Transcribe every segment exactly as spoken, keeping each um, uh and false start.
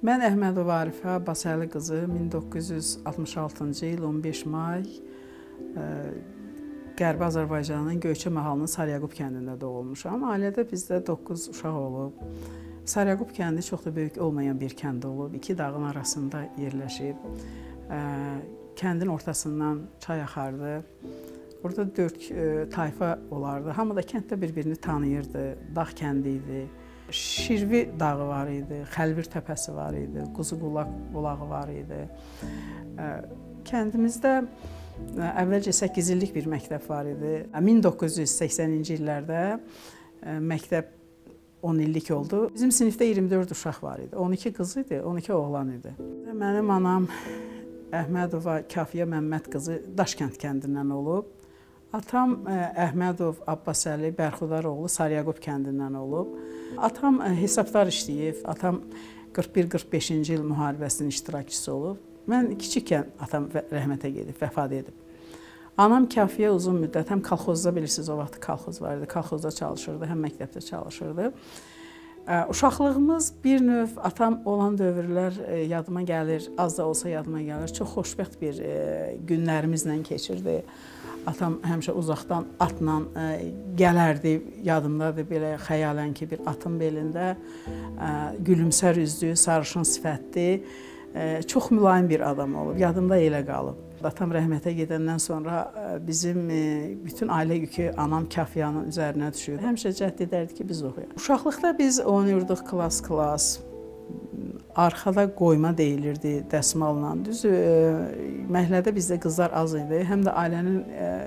Mən Əhmədova Arifə Abbasəli qızı min doqquz yüz altmış altıncı il on beş may Qərbi Azərbaycanın Göyçə mahalının Saryaqub kəndində doğulmuşam. Ailədə bizdə doqquz uşaq olub. Saryaqub kəndi çox da böyük olmayan bir kənd olub. İki dağın arasında yerləşib. Kəndin ortasından çay axardı. Orada dörd tayfa olardı. Hamı da kənddə bir-birini tanıyırdı. Dağ kəndi idi. Şirvi dağı var idi, Xəlbir təpəsi var idi, Quzuqulaq bulağı var idi. Kəndimizdə əvvəlcə səkkiz illik bir məktəb var idi. min doqquz yüz səksəninci illərdə məktəb on illik oldu. Bizim sinifdə iyirmi dörd uşaq var idi. on iki qız idi, on iki oğlan idi. Mənim anam Əhmədova Kafiyə Məmməd qızı Daşkənd kəndindən olub. Atam Əhmədov Abbasəli Bərxudaroğlu Saryaqub kəndindən olub. Atam hesabdar işləyib. Atam qırx bir qırx beşinci il müharibəsinin iştirakçısı olub. Mən kiçikən atam rəhmətə gedib, vəfat edib. Anam Kafiyə uzun müddət həm kolxozda, bilirsiniz o vaxt kolxoz var idi, kolxozda çalışırdı, həm məktəbdə çalışırdı. Uşaqlığımız bir növ atam olan dövrlər yadıma gəlir, az da olsa yadıma gəlir. Çox xoşbəxt bir günlərimizlə keçirdi. Atam həmişə uzaqdan atla gələrdi, yadımdadır belə xəyalən ki, bir atın belində gülümsər üzlü, sarışın sifətli, çox mülayim bir adam olub, yadımda elə qalıb. Atam rəhmətə gedəndən sonra bizim bütün ailə yükü anam Kafiyanın üzərinə düşürdü. Həmişə cəhd edərdi ki, biz oxuyaq. Uşaqlıqda biz oynayırdıq klas-klas, arxada qoyma deyilirdi dəsmalla. Düz məhəllədə bizdə qızlar az idi, həm də ailənin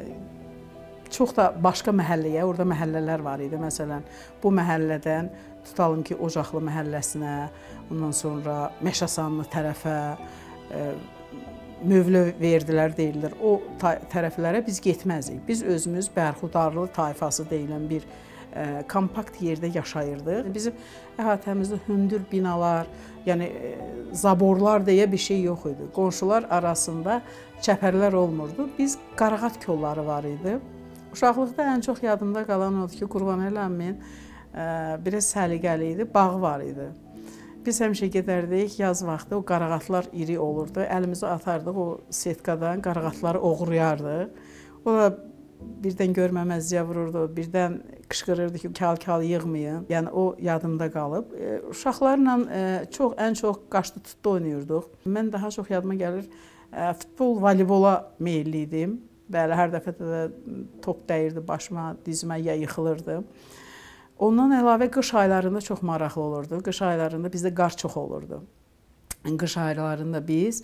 çox da başqa məhəlləyə, orada məhəllələr var idi. Məsələn, bu məhəllədən tutalım ki, Ocaqlı məhəlləsinə, ondan sonra Məşəsanlı tərəfə mövlə verdilər, deyirlər. O tərəflərə biz getməzdik. Biz özümüz Bərxudarlı tayfası deyilən bir kompakt yerdə yaşayırdıq. Bizim əhatəmizdə hündür binalar, yəni zaborlar deyə bir şey yox idi. Qonşular arasında çəpərlər olmurdu. Biz qarağat kolları var idi. Uşaqlıqda ən çox yadımda qalan odur ki, Qurbanəli əmmin biraz səliqəli idi, bağı var idi. Biz həmişə gedərdik, yaz vaxtı o qarağatlar iri olurdu. Əlimizi atardıq o setkadan, qarağatları oğurlayardıq. O da birdən görməməzliyə vururdu, birdən qışqırırdı ki, kal-kal yığmayın. Yəni o yadımda qalıb. Uşaqlarla çox, ən çox qaşdı tutdu oynayırdıq. Mən daha çox yadıma gəlir, futbol, voleybola meyilli idim. Bəli, hər dəfə də top dəyirdi başıma, dizimə ya yıxılırdı. Ondan əlavə qış aylarında çox maraqlı olurdu. Qış aylarında bizdə qar çox olurdu. Qış aylarında biz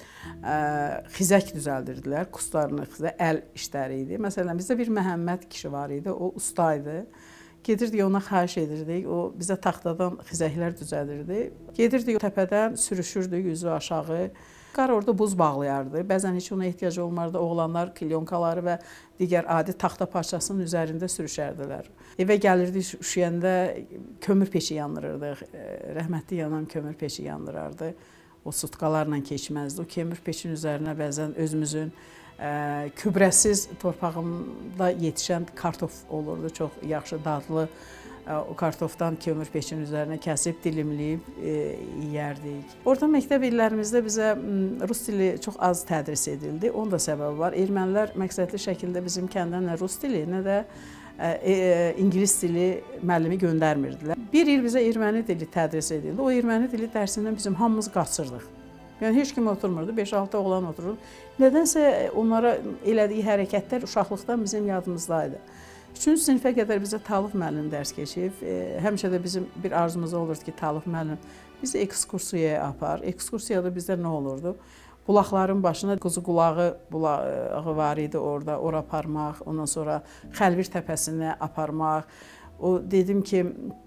xizək düzəldirdilər, quslarını xizək, əl işləri idi. Məsələn, bizdə bir Məhəmməd kişi var idi, o ustaydı. Gedirdik, ona xahiş edirdik, o bizə taxtadan xizəklər düzəldirdi. Gedirdik, təpədən sürüşürdük, üzü aşağı. Qar orada buz bağlayardı. Bəzən heç ona ehtiyac olmardı. Oğlanlar kilyonkaları və digər adi taxta parçasının üzərində sürüşərdilər. Evə gəlirdik, üşüyəndə kömür peçi yandırırdıq. Rəhmətli yanan kömür peçi yandırardı. O sutkalarla keçməzdi. O kömür peçinin üzərinə bəzən özümüzün kübrəsiz torpağında yetişən kartof olurdu. Çox yaxşı, dadlı. O kartofdan kömür peçinin üzərinə kəsib, dilimləyib yeyərdik. Orta məktəb illərimizdə bizə rus dili çox az tədris edildi. Onun da səbəbi var. Ermənilər məqsədli şəkildə bizim kəndən nə rus dili, nə də ingilis dili müəllimi göndərmirdilər. Bir il bizə erməni dili tədris edildi. O erməni dili dərsindən bizim hamımız qaçırdıq. Yəni, heç kim oturmurdu, beş altı oğlan otururdu. Nədənsə onlara elədiyi hərəkətlər uşaqlıqdan bizim yadımızdaydı. Üçüncü sinifə qədər bizə Talif müəllim dərs keçib. Həmişə də bizim bir arzumuz olurdu ki, Talif müəllim bizi ekskursiyaya apar. Ekskursiyada bizdə nə olurdu? Bulaqların başına Quzuqulağı bulağı var idi orada, ora aparmaq, ondan sonra Xəlbir təpəsinə aparmaq. O dedim ki,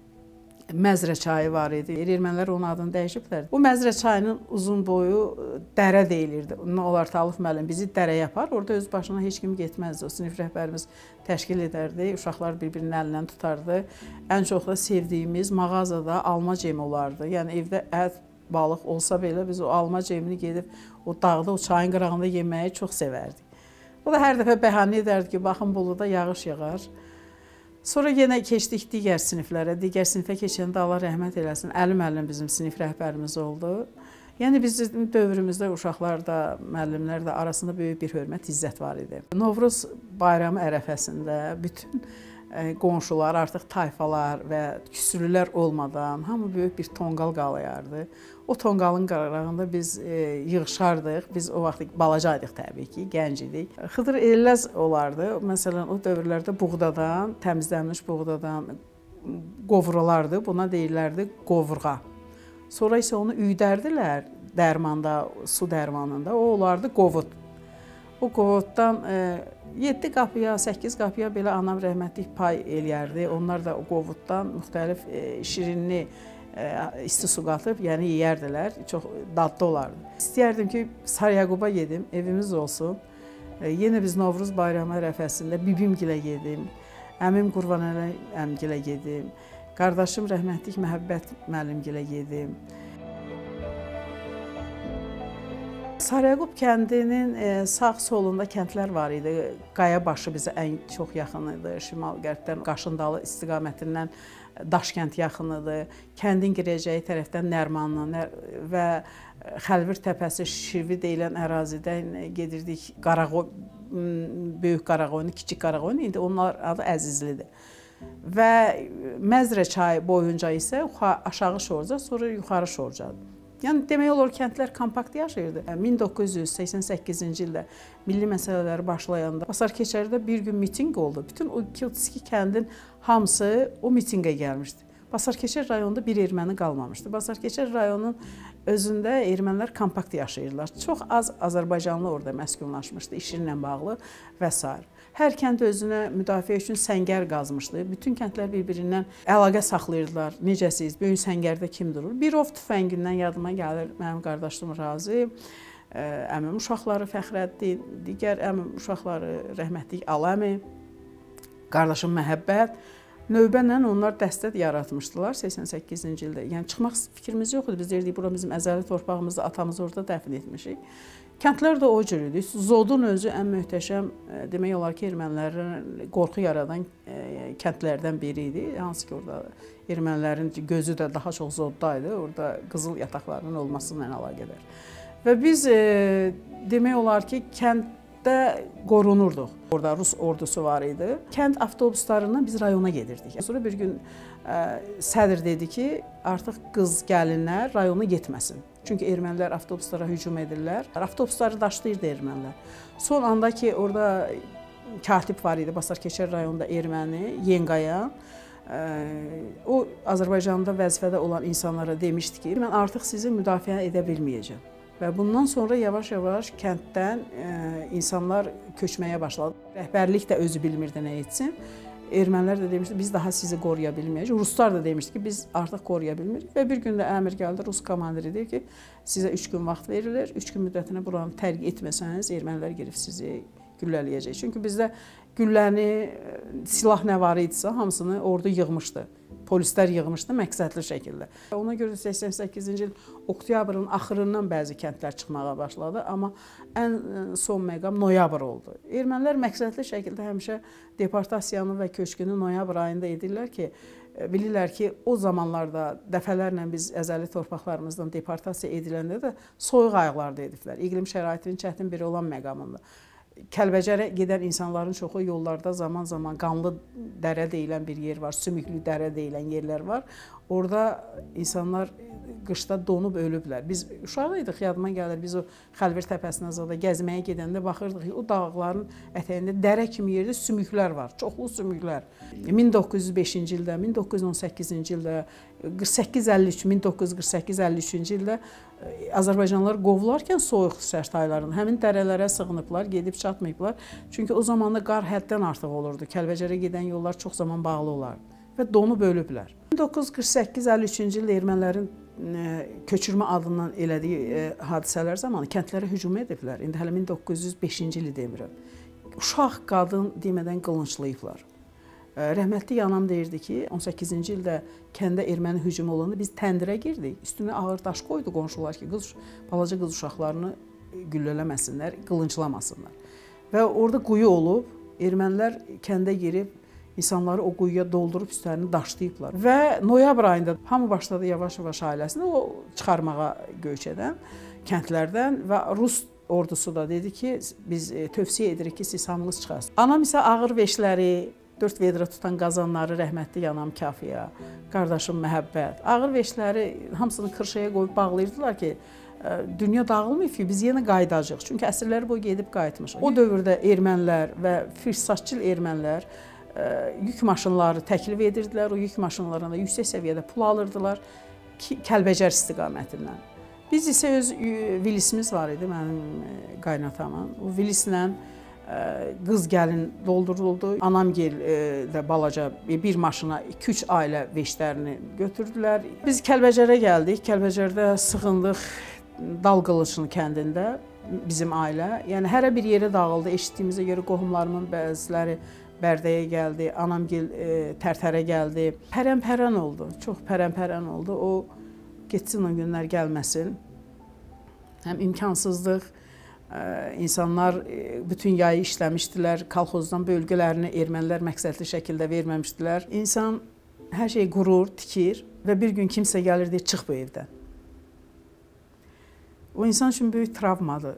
Məzrə çayı var idi. Ermənilər onun adını dəyişiblər. O Məzrə çayının uzun boyu dərə deyilirdi. Nə olar Talif müəllim bizi dərəyə yapar. Orada öz başına heç kim getməzdi. O sinif rəhbərimiz təşkil edərdi. Uşaqlar bir-birinin əlindən tutardı. Ən çox da sevdiyimiz mağazada alma cemi olardı. Yəni evdə ət, balıq olsa belə biz o alma cemini gedib o dağda, o çayın qırağında yeməyi çox sevərdik. O da hər dəfə bəhanə edərdi ki, baxın Boluda yağış yağar. Sonra yenə keçdik digər siniflərə. Digər sinifə keçəndə Allah rəhmət eləsin, Əli müəllim bizim sinif rəhbərimiz oldu. Yəni bizim dövrümüzdə uşaqlar da, müəllimlər də arasında böyük bir hörmət, izzət var idi. Novruz bayramı ərəfəsində bütün qonşular, artıq tayfalar və küsülülər olmadan hamı böyük bir tonqal qalayardı. O tonqalın qırağında biz yığışardıq. Biz o vaxt balacaydıq təbii ki, gənc idik. Xıdır Elləz olardı. Məsələn, o dövrlərdə buğdadan, təmizlənmiş buğdadan qovuralardı. Buna deyirlərdi qovurğa. Sonra isə onu üydərdilər dərmanda, su dərmanında. O olardı qovut. O qovutdan yeddi qapıya, səkkiz qapıya belə anam rəhmətlik pay eləyərdi. Onlar da o qovutdan müxtəlif şirinli isti su qatıb, yəni yeyərdilər. Çox dadlı olardı. İstəyərdim ki, Sarıyaquba gedim, evimiz olsun. Yenə biz Novruz bayramı ərəfəsində bibimgilə gedim, əmim Qurbanəli əmgilə gedim, qardaşım rəhmətlik Məhəbbət müəllimgilə gedim. Sarıyaqub kəndinin sağ solunda kəndlər var idi. Qayabaşı bizə ən çox yaxın idi. Şimal-qərbdən Qaşındalı istiqamətindən Daşkənd yaxın idi. Kəndin girəcəyi tərəfdən Nərmanlı və Xəlvir təpəsi Şirvi deyilən ərazidən gedirdik. Qaraqoy, Böyük Qaraqoyun, Kiçik Qaraqoyun, indi onlar adı Əzizlidir. Və Məzrə çayı boyunca isə aşağı Şorca, sonra yuxarı Şorcadır. Yəni demək olar kəndlər kompakt yaşayırdı. min doqquz yüz səksən səkkizinci ildə milli məsələləri başlayanda Basarkeçəridə bir gün mitinq oldu. Bütün o Kiltski kəndin hamısı o mitinqə gəlmişdi. Basarkeçər rayonunda bir erməni qalmamışdı. Basarkeçər rayonunun özündə ermənilər kompakt yaşayırlar. Çox az Azərbaycanlı orada məskunlaşmışdı, işinlə bağlı və s. Hər kənd özünə müdafiə üçün səngər qazmışdı. Bütün kəndlər bir-birindən əlaqə saxlayırdılar. Necəsiz, böyük səngərdə kim durur? Bir ov tüfəngindən yadıma gəlir mənim qardaşım Razi, əmim uşaqları Fəxrəddin, digər əmim uşaqları rəhmətlik Aləmi, qardaşım Məhəbbət. Növbənlə onlar dəstə yaratmışdılar səksən səkkizinci ildə. Yəni çıxmaq fikrimiz yox idi. Biz deyirdik, bura bizim əzəli torpağımızda, atamızı orada dəfn etmişik. Kəndlər də o cür idi. Zodun özü ən möhtəşəm, demək olar ki, ermənilərin qorxu yaradan kəndlərdən biri idi. Hansı ki, orada ermənilərin gözü də daha çox Zodda idi. Orada qızıl yataqlarının olması ilə əlaqədar. Və biz demək olar ki, kənddə qorunurduq. Orada Rus ordusu var idi. Kənd avtobuslarından biz rayona gedirdik. Sonra bir gün sədr dedi ki, artıq qız gəlinlər rayona getməsin. Çünki ermənilər avtobuslara hücum edirlər. Avtobusları daşlayırdı ermənilər. Son anda ki, orada katib var idi, Basarkeçər rayonunda erməni, Yenqayan. O, Azərbaycanda vəzifədə olan insanlara demişdi ki, mən artıq sizi müdafiə edə bilməyəcəm. Və bundan sonra yavaş-yavaş kənddən insanlar köçməyə başladı. Rəhbərlik də özü bilmirdi nə etsin. Ermənilər də demişdi, biz daha sizi qoruya bilməyəcək. Ruslar da demişdi ki, biz artıq qoruya bilmirik. Və bir gün də əmr gəldi, Rus komandiri deyir ki, sizə üç gün vaxt verilir. Üç gün müddətinə buranı tərk etməsəniz, ermənilər girib sizi güllələyəcək. Çünki bizdə gülləni, silah nə var idisə, hamısını orada yığmışdı. Polislər yığmışdı məqsədli şəkildə. Ona görə səksən səkkizinci il oktyabrın axırından bəzi kəndlər çıxmağa başladı, amma ən son məqam noyabr oldu. Ermənilər məqsədli şəkildə həmişə deportasiyanı və köçkünü noyabr ayında edirlər ki, bilirlər ki, o zamanlarda dəfələrlə biz əzəli torpaqlarımızdan deportasiya ediləndə də soyuq ayıqlarda ediblər. İqlim şəraitinin çətin biri olan məqamında. Kəlbəcərə gedən insanların çoxu yollarda zaman-zaman qanlı dərə deyilən bir yer var, sümüklü dərə deyilən yerlər var. Orada insanlar qışda donub ölüblər. Biz uşaq idik, yadıma gəlir, biz o Xəlvir təpəsinə zada gəzməyə gedəndə baxırdıq ki, o dağların ətəyində dərə kimi yerdə sümüklər var, çoxlu sümüklər. min doqquz yüz beşinci ildə, min doqquz yüz on səkkizinci ildə, qırx səkkiz əlli üç, min doqquz yüz qırx səkkiz əlli üçüncü ildə Azərbaycanlılar qovularkən soyuq sərt aylarında həmin dərələrə sığınıblar, gedib çatmayıblar. Çünki o zamanda qar həddən artıq olurdu. Kəlbəcərə gedən yollar çox zaman bağlı olardı və donub ölüblər. min doqquz yüz qırx səkkiz əlli üçüncü ildə ermənilərin köçürmə adından elədiyi hadisələr zamanı kəndlərə hücum ediblər. İndi hələ min doqquz yüz beşinci ili demirəm. Uşaq, qadın demədən qılınçlayıblar. Rəhmətli anam deyirdi ki, on səkkizinci ildə kəndə erməni hücumu olanda biz təndirə girdik. Üstünə ağır daş qoydu qonşular ki, qız, balaca qız uşaqlarını güllələməsinlər, qılınçlamasınlar. Və orada quyu olub, ermənilər kəndə girib İnsanları o quyuya doldurub üstlərini daşlayıblar. Və noyabr ayında hamı başladı yavaş-yavaş ailəsini o çıxarmağa göç edən kəndlərdən və Rus ordusu da dedi ki, biz tövsiyə edirik ki, siz hamınız çıxarsınız. Anam isə ağır veşləri, dörd vedrə tutan qazanları rəhmətli anam Kafiyə, qardaşım Məhəbbət, ağır veşləri hamısını kırşaya qoyub bağlayırdılar ki, dünya dağılmayıb ki, biz yenə qayıdacağıq. Çünki əsrləri boyu gedib qayıtmışıq. O dövrdə ermənilər və fürsatçıl ermənilər yük maşınları təklif edirdilər. O yük maşınlarına yüksək səviyyədə pul alırdılar ki, Kəlbəcər istiqamətindən. Biz isə öz vilisimiz var idi, mənim qaynatamın. O vilislə qız gəlin dolduruldu. Anamgil də balaca bir maşına iki üç ailə veşlərini götürdülər. Biz Kəlbəcərə gəldik. Kəlbəcərdə sığındıq Dalqılıçın kəndində bizim ailə. Yəni hərə bir yerə dağıldı. Eşitdiyimizə görə qohumlarımın bəziləri Bərdəyə gəldi, anamgil Tərtərə gəldi. Pərən-pərən oldu, çox pərən-pərən oldu. O getsin o günlər gəlməsin. Həm imkansızdıq, insanlar bütün yayı işləmişdilər, kolxozdan bölgələrini ermənilər məqsədli şəkildə verməmişdilər. İnsan hər şeyi qurur, tikir və bir gün kimsə gəlir deyir, çıx bu evdən. O insan üçün böyük travmadır.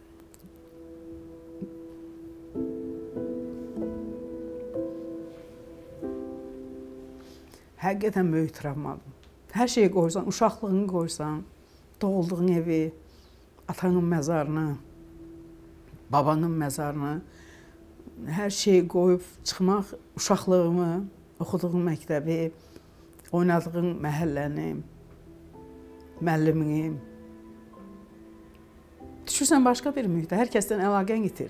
Həqiqətən böyük travmadır. Hər şeyi qoysan, uşaqlığını qoysan, doğulduğun evi, atanın məzarını, babanın məzarını, hər şeyi qoyub çıxmaq, uşaqlığımı, oxuduğum məktəbi, oynadığım məhəlləni, müəllimini, düşürsən başqa bir mühitə, hər kəsdən əlaqən itir.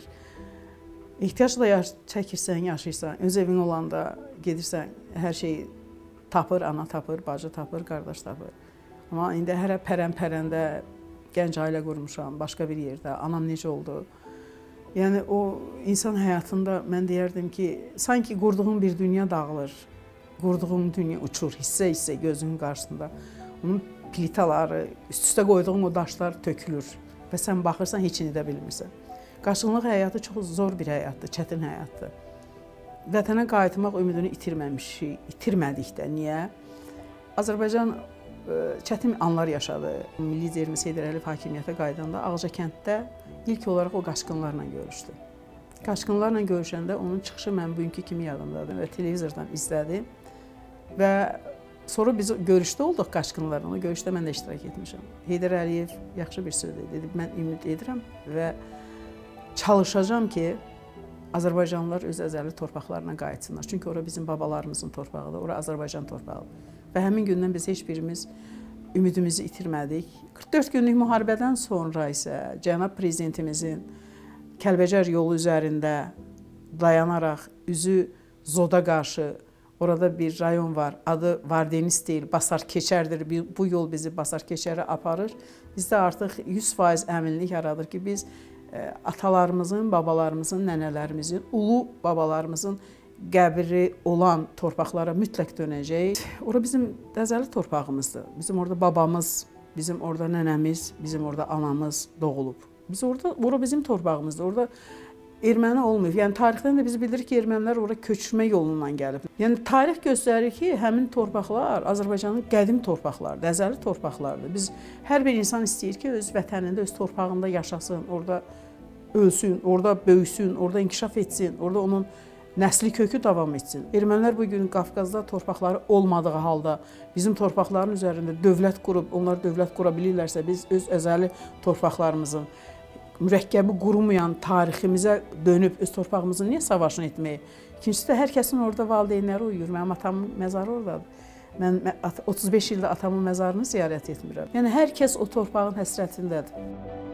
Ehtiyacla çəkirsən, yaşayırsan, öz evin olanda gedirsən, hər şeyi tapır, ana tapır, bacı tapır, qardaş tapır. Amma indi hərə pərən-pərəndə gənc ailə qurmuşam, başqa bir yerdə, anam necə oldu? Yəni o insan həyatında mən deyərdim ki, sanki qurduğum bir dünya dağılır, qurduğum dünya uçur, hissə-hissə gözünün qarşısında. Onun plitaları, üst-üstə qoyduğum o daşlar tökülür və sən baxırsan, heç nə edə bilmirsən. Qaçqınlıq həyatı çox zor bir həyatdır, çətin həyatdır. Vətənə qayıtmaq ümidini itirməmişik, itirmədik də. Niyə? Azərbaycan çətin anlar yaşadı. Milli liderimiz Heydər Əliyev hakimiyyətə qayıdanda Ağca kənddə ilk olaraq o qaçqınlarla görüşdü. Qaçqınlarla görüşəndə onun çıxışı mən bugünkü kimi yadımdadır və televizordan izlədim və sonra biz görüşdə olduq qaçqınlarla. O görüşdə mən də iştirak etmişəm. Heydər Əliyev yaxşı bir söz dedi. Mən ümid edirəm və çalışacağam ki, Azərbaycanlılar öz əzəli torpaqlarına qayıtsınlar. Çünki ora bizim babalarımızın torpağıdır, ora Azərbaycan torpağıdır. Və həmin gündən biz heç birimiz ümidimizi itirmədik. qırx dörd günlük müharibədən sonra isə cənab prezidentimizin Kəlbəcər yolu üzərində dayanaraq üzü Zoda qarşı, orada bir rayon var, adı Vardenis deyil, Basar Keçərdir. Bu yol bizi Basar Keçərə aparır. Bizdə artıq yüz faiz əminlik yaradır ki, biz atalarımızın, babalarımızın, nənələrimizin, ulu babalarımızın qəbri olan torpaqlara mütləq dönəcək. Ora bizim əzəli torpağımızdır. Bizim orada babamız, bizim orada nənəmiz, bizim orada anamız doğulub. Biz orada, ora bizim torpağımızdır. Orada erməni olmayıb. Yəni tarixdən də biz bilirik ki, ermənilər ora köçürmə yolundan gəlib. Yəni tarix göstərir ki, həmin torpaqlar Azərbaycanın qədim torpaqlarıdır, əzəli torpaqlardır. Biz hər bir insan istəyir ki, öz vətənində, öz torpağında yaşasın, orada ölsün, orada böyüsün, orada inkişaf etsin, orada onun nəsli kökü davam etsin. Ermənilər bugün Qafqazda torpaqları olmadığı halda bizim torpaqların üzərində dövlət qurub, onlar dövlət qura bilirlərsə, biz öz əzəli torpaqlarımızın mürəkkəbi qurumayan tariximizə dönüb öz torpağımızın niyə savaşını etməyi? İkincisi də hər kəsin orada valideynləri uyuyur. Mənim atamın məzarı oradadır. Mən otuz beş ildə atamın məzarını ziyarət etmirəm. Yəni hər kəs o torpağın həsrətindədir.